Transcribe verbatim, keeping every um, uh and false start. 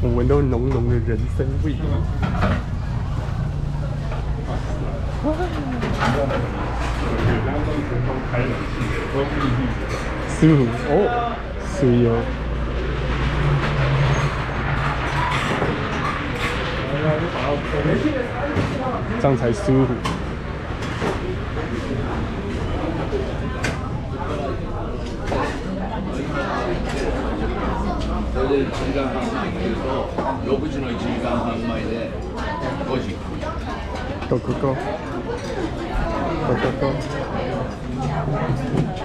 我闻到浓浓的人参味。舒服哦，水哦。这样才舒服。 それでいちじかんはん前に来るとろくじのいちじかんはんまえでごじ。 go go go go go go。